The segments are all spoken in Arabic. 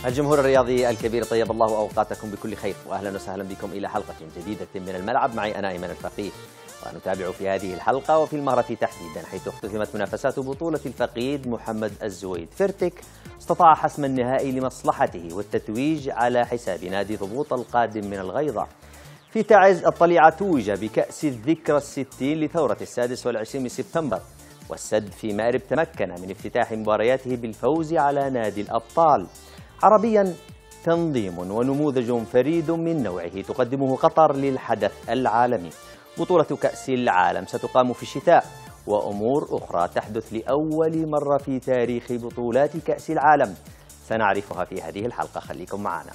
الجمهور الرياضي الكبير، طيب الله أوقاتكم بكل خير، وأهلا وسهلا بكم إلى حلقة جديدة من الملعب. معي أنا أيمن الفقيه، ونتابع في هذه الحلقة وفي المهرة تحديدا، حيث اختتمت منافسات بطولة الفقيد محمد الزويد. فيرتك استطاع حسم النهائي لمصلحته والتتويج على حساب نادي ضبوط القادم من الغيضة. في تعز الطليعة توج بكأس الذكرى 60 لثورة 26 من سبتمبر، والسد في مأرب تمكن من افتتاح مبارياته بالفوز على نادي الأبطال. عربيا، تنظيم ونموذج فريد من نوعه تقدمه قطر للحدث العالمي. بطولة كأس العالم ستقام في الشتاء، وأمور أخرى تحدث لأول مرة في تاريخ بطولات كأس العالم سنعرفها في هذه الحلقة، خليكم معنا.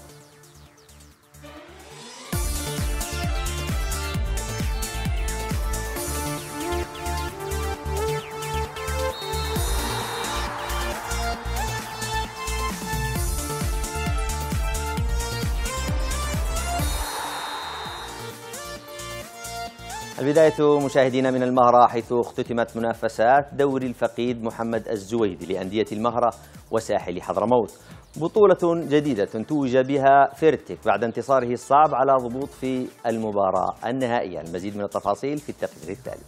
البداية مشاهدينا من المهرة، حيث اختتمت منافسات دوري الفقيد محمد الزويدي لأندية المهرة وساحل حضرموت. بطولة جديدة توج بها فيرتك بعد انتصاره الصعب على ضبوط في المباراة النهائية. المزيد من التفاصيل في التقرير التالي.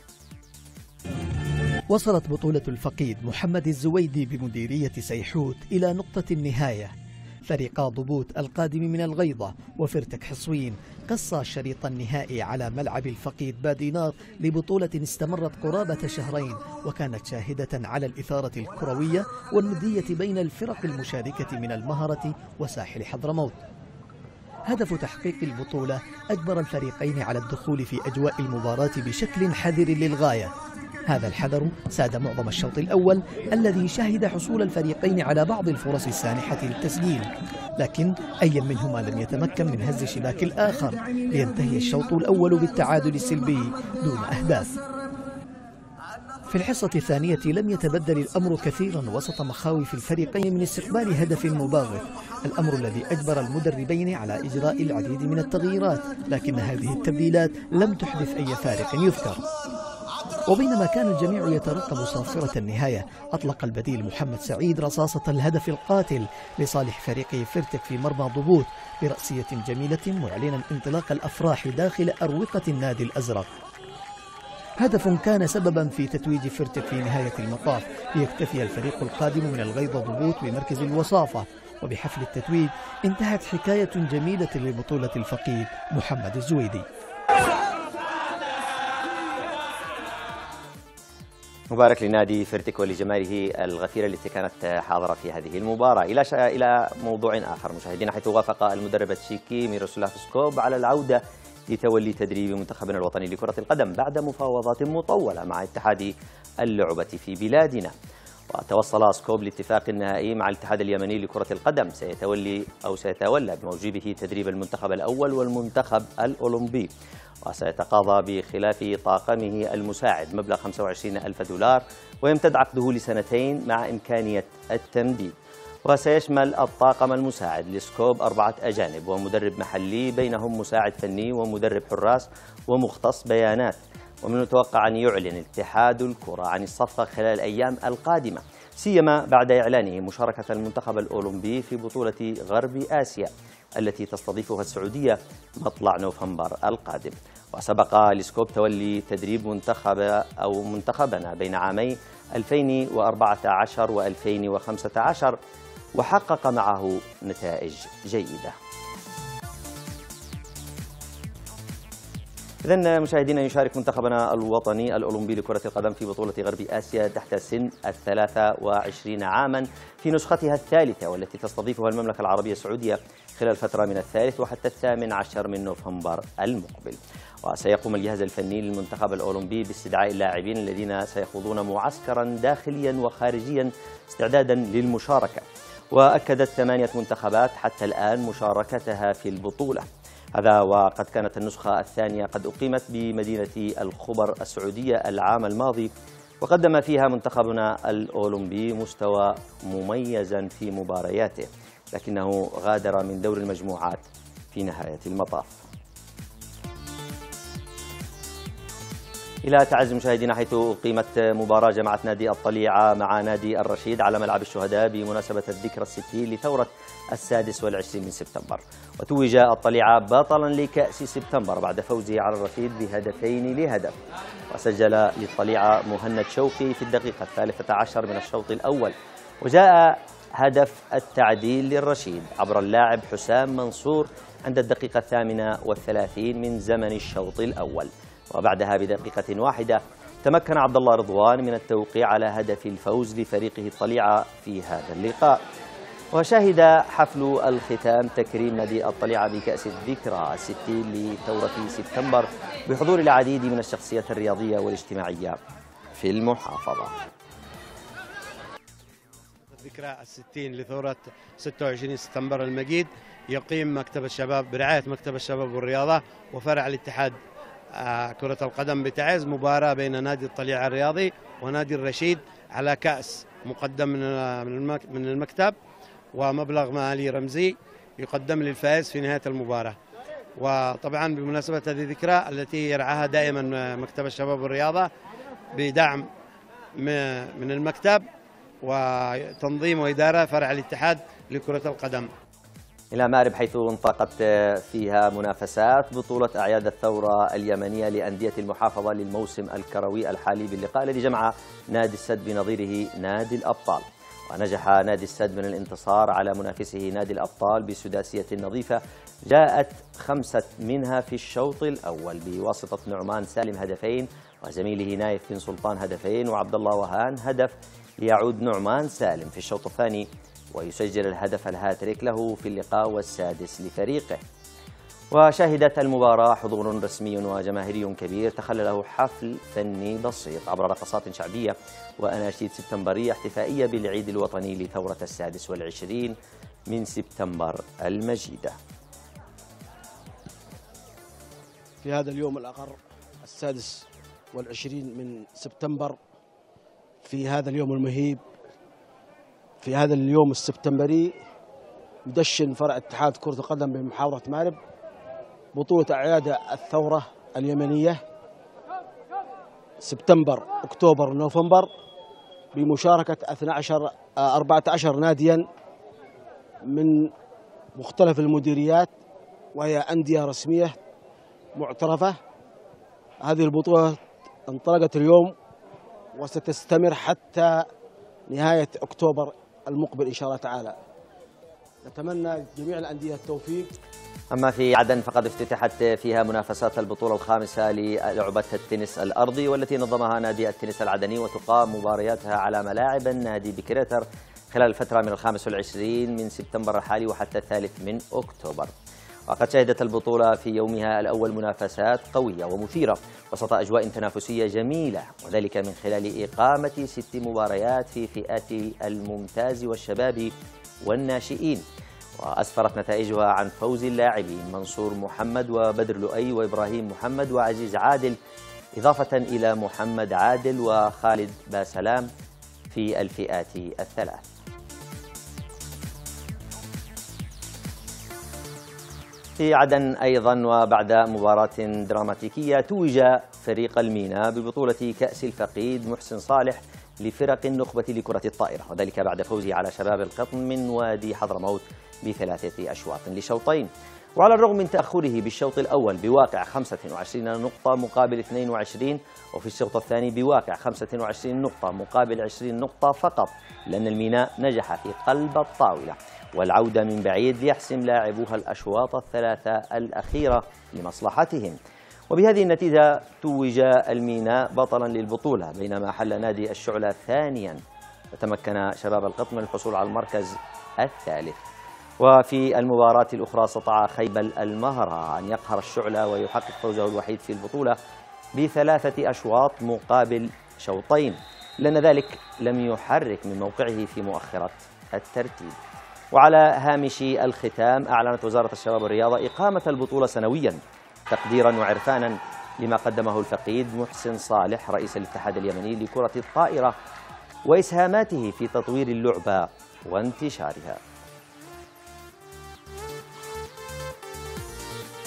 وصلت بطولة الفقيد محمد الزويدي بمديرية سيحوت إلى نقطة النهاية. فريقا ضبوط القادم من الغيضة وفرتك حصوين قصا الشريط النهائي على ملعب الفقيد بادينار لبطولة استمرت قرابة شهرين، وكانت شاهدة على الإثارة الكروية والندية بين الفرق المشاركة من المهرة وساحل حضرموت. هدف تحقيق البطولة أجبر الفريقين على الدخول في أجواء المباراة بشكل حذر للغاية. هذا الحذر ساد معظم الشوط الأول الذي شهد حصول الفريقين على بعض الفرص السانحة للتسجيل، لكن أي منهما لم يتمكن من هز شباك الآخر، لينتهي الشوط الأول بالتعادل السلبي دون أهداف. في الحصة الثانية لم يتبدل الأمر كثيرا وسط مخاوف الفريقين من استقبال هدف مباغت، الأمر الذي أجبر المدربين على إجراء العديد من التغييرات، لكن هذه التبديلات لم تحدث أي فارق يذكر. وبينما كان الجميع يترقب صافرة النهاية، أطلق البديل محمد سعيد رصاصة الهدف القاتل لصالح فريقه فيرتك في مرمى ضبوط برأسية جميلة، معلنا انطلاق الأفراح داخل أروقة النادي الأزرق. هدف كان سببا في تتويج فيرتك في نهاية المطاف، ليكتفي الفريق القادم من الغيضة ضبوط بمركز الوصافة. وبحفل التتويج انتهت حكاية جميلة لبطولة الفقيد محمد الزويدي. مبارك لنادي فيرتك ولجماهيره الغفيرة التي كانت حاضرة في هذه المباراة. إلى موضوع آخر مشاهدينا، حيث وافق المدرب التشيكي ميروسلاف سكوب على العودة لتولي تدريب منتخبنا الوطني لكرة القدم بعد مفاوضات مطولة مع اتحاد اللعبة في بلادنا. وتوصل سكوب لاتفاق نهائي مع الاتحاد اليمني لكرة القدم سيتولى بموجبه تدريب المنتخب الأول والمنتخب الأولمبي، وسيتقاضى بخلاف طاقمه المساعد مبلغ 25,000 دولار، ويمتد عقده لسنتين مع إمكانية التمديد. وسيشمل الطاقم المساعد لسكوب 4 أجانب ومدرب محلي، بينهم مساعد فني ومدرب حراس ومختص بيانات. ومن المتوقع أن يعلن اتحاد الكرة عن الصفقة خلال الأيام القادمة، سيما بعد إعلانه مشاركة المنتخب الأولمبي في بطولة غرب آسيا التي تستضيفها السعودية مطلع نوفمبر القادم. وسبق لسكوب تولي تدريب منتخبنا بين عامي 2014 و2015، وحقق معه نتائج جيدة. إذن مشاهدينا، يشارك منتخبنا الوطني الأولمبي لكرة القدم في بطولة غرب آسيا تحت سن 23 عاما في نسختها الثالثة، والتي تستضيفها المملكة العربية السعودية خلال فترة من 3 وحتى 18 من نوفمبر المقبل. وسيقوم الجهاز الفني للمنتخب الأولمبي باستدعاء اللاعبين الذين سيخوضون معسكرا داخليا وخارجيا استعدادا للمشاركة. وأكدت 8 منتخبات حتى الآن مشاركتها في البطولة. هذا وقد كانت النسخة الثانية قد أقيمت بمدينة الخبر السعودية العام الماضي، وقدم فيها منتخبنا الأولمبي مستوى مميزا في مبارياته، لكنه غادر من دور المجموعات في نهاية المطاف. إلى تعز مشاهدينا، حيث أقيمت مباراة جمعت نادي الطليعة مع نادي الرشيد على ملعب الشهداء بمناسبة الذكرى الستين لثورة 26 من سبتمبر. وتوج الطليعة بطلا لكأس سبتمبر بعد فوزه على الرشيد ب2-1. وسجل للطليعة مهند شوقي في الدقيقة 13 من الشوط الأول، وجاء هدف التعديل للرشيد عبر اللاعب حسام منصور عند الدقيقة 38 من زمن الشوط الأول. وبعدها بدقيقة واحدة تمكن عبد الله رضوان من التوقيع على هدف الفوز لفريقه الطليعة في هذا اللقاء. وشهد حفل الختام تكريم نادي الطليعة بكأس الذكرى 60 لثورة سبتمبر بحضور العديد من الشخصيات الرياضية والاجتماعية في المحافظة. الذكرى 60 لثورة 26 سبتمبر المجيد يقيم مكتب الشباب برعاية مكتب الشباب والرياضة وفرع الاتحاد كرة القدم بتعز مباراة بين نادي الطليعة الرياضي ونادي الرشيد على كأس مقدم من المكتب ومبلغ مالي رمزي يقدم للفائز في نهاية المباراة. وطبعا بمناسبة هذه الذكرى التي يرعاها دائما مكتب الشباب والرياضة بدعم من المكتب وتنظيم وإدارة فرع الاتحاد لكرة القدم. إلى مأرب، حيث انطلقت فيها منافسات بطولة أعياد الثورة اليمنية لأندية المحافظة للموسم الكروي الحالي باللقاء الذي جمع نادي السد بنظيره نادي الأبطال. ونجح نادي السد من الانتصار على منافسه نادي الأبطال بسداسية نظيفة جاءت 5 منها في الشوط الأول بواسطة نعمان سالم هدفين وزميله نايف بن سلطان هدفين وعبد الله وهان هدف، ليعود نعمان سالم في الشوط الثاني ويسجل الهدف الهاتريك له في اللقاء والسادس لفريقه. وشهدت المباراة حضور رسمي وجماهيري كبير تخلله حفل فني بسيط عبر رقصات شعبية وأناشيد سبتمبرية احتفائية بالعيد الوطني لثورة 26 من سبتمبر المجيدة. في هذا اليوم الآخر 26 من سبتمبر، في هذا اليوم المهيب، في هذا اليوم السبتمبري، يدشن فرع اتحاد كرة القدم بمحافظة مأرب بطولة أعياد الثورة اليمنية سبتمبر أكتوبر نوفمبر بمشاركة 14 ناديا من مختلف المديريات وهي أندية رسمية معترفة. هذه البطولة انطلقت اليوم وستستمر حتى نهاية أكتوبر المقبل إن شاء الله تعالى. نتمنى جميع الأندية التوفيق. أما في عدن فقد افتتحت فيها منافسات البطولة الخامسة للعبة التنس الأرضي والتي نظمها نادي التنس العدني، وتقام مبارياتها على ملاعب النادي بكريتر خلال الفترة من 25 من سبتمبر الحالي وحتى 3 من أكتوبر. وقد شهدت البطولة في يومها الأول منافسات قوية ومثيرة وسط أجواء تنافسية جميلة، وذلك من خلال إقامة 6 مباريات في فئات الممتاز والشباب والناشئين. وأسفرت نتائجها عن فوز اللاعبين منصور محمد وبدر لؤي وإبراهيم محمد وعزيز عادل، إضافة إلى محمد عادل وخالد باسلام في الفئات الثلاث. في عدن أيضا وبعد مباراة دراماتيكية توج فريق المينا ببطولة كأس الفقيد محسن صالح لفرق النخبة لكرة الطائرة، وذلك بعد فوزه على شباب القطن من وادي حضرموت ب3 أشواط لشوطين. وعلى الرغم من تأخره بالشوط الأول بواقع 25 نقطة مقابل 22، وفي الشوط الثاني بواقع 25 نقطة مقابل 20 نقطة فقط، لأن الميناء نجح في قلب الطاولة والعودة من بعيد ليحسم لاعبوها الأشواط الثلاثة الأخيرة لمصلحتهم. وبهذه النتيجة توج الميناء بطلا للبطولة، بينما حل نادي الشعلة ثانيا، وتمكن شباب القطن من الحصول على المركز الثالث. وفي المباراة الأخرى استطاع خيبل المهرة أن يقهر الشعلة ويحقق فوزه الوحيد في البطولة ب3 أشواط مقابل شوطين، لأن ذلك لم يحرك من موقعه في مؤخرة الترتيب. وعلى هامش الختام أعلنت وزارة الشباب والرياضة إقامة البطولة سنويا تقديرا وعرفانا لما قدمه الفقيد محسن صالح رئيس الاتحاد اليمني لكرة الطائرة وإسهاماته في تطوير اللعبة وانتشارها.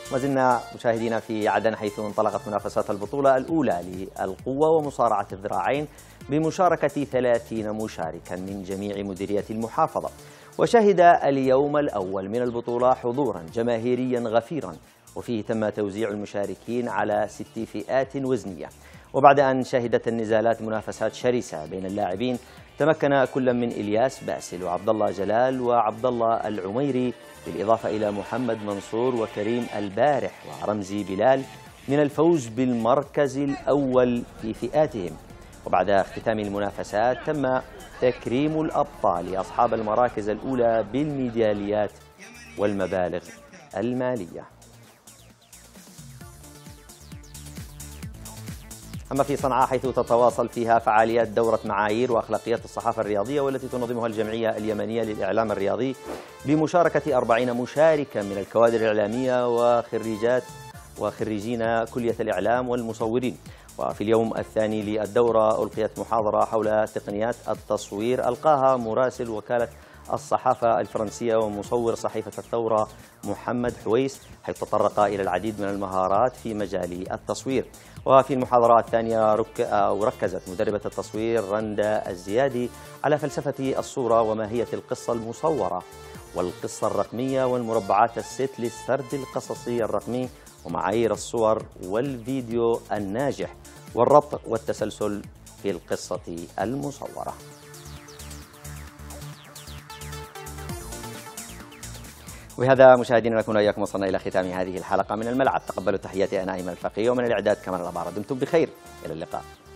ما زلنا مشاهدينا في عدن، حيث انطلقت منافسات البطولة الأولى للقوة ومصارعة الذراعين بمشاركة 30 مشاركا من جميع مديريات المحافظة. وشهد اليوم الأول من البطولة حضورا جماهيريا غفيرا، وفيه تم توزيع المشاركين على 6 فئات وزنية. وبعد أن شهدت النزالات منافسات شرسة بين اللاعبين، تمكن كل من إلياس باسل وعبد الله جلال وعبد الله العميري، بالإضافة إلى محمد منصور وكريم البارح ورمزي بلال، من الفوز بالمركز الأول في فئاتهم. وبعد اختتام المنافسات تم تكريم الأبطال أصحاب المراكز الأولى بالميداليات والمبالغ المالية. أما في صنعاء، حيث تتواصل فيها فعاليات دورة معايير وأخلاقيات الصحافة الرياضية، والتي تنظمها الجمعية اليمنية للإعلام الرياضي بمشاركة 40 مشاركا من الكوادر الإعلامية وخريجين كلية الإعلام والمصورين. وفي اليوم الثاني للدورة ألقيت محاضرة حول تقنيات التصوير ألقاها مراسل وكالة الصحافة الفرنسية ومصور صحيفة الثورة محمد حويس، حيث تطرق إلى العديد من المهارات في مجال التصوير. وفي المحاضرة الثانية ركزت مدربة التصوير رندا الزيادي على فلسفة الصورة وماهية القصة المصورة والقصة الرقمية والمربعات الست للسرد القصصي الرقمي ومعايير الصور والفيديو الناجح والربط والتسلسل في القصة المصورة. وهذا مشاهدينا نكون إياكم وصلنا إلى ختام هذه الحلقة من الملعب. تقبلوا تحياتي أنا أيمن الفقيه، ومن الإعداد كمال الأبار. دمتم بخير، إلى اللقاء.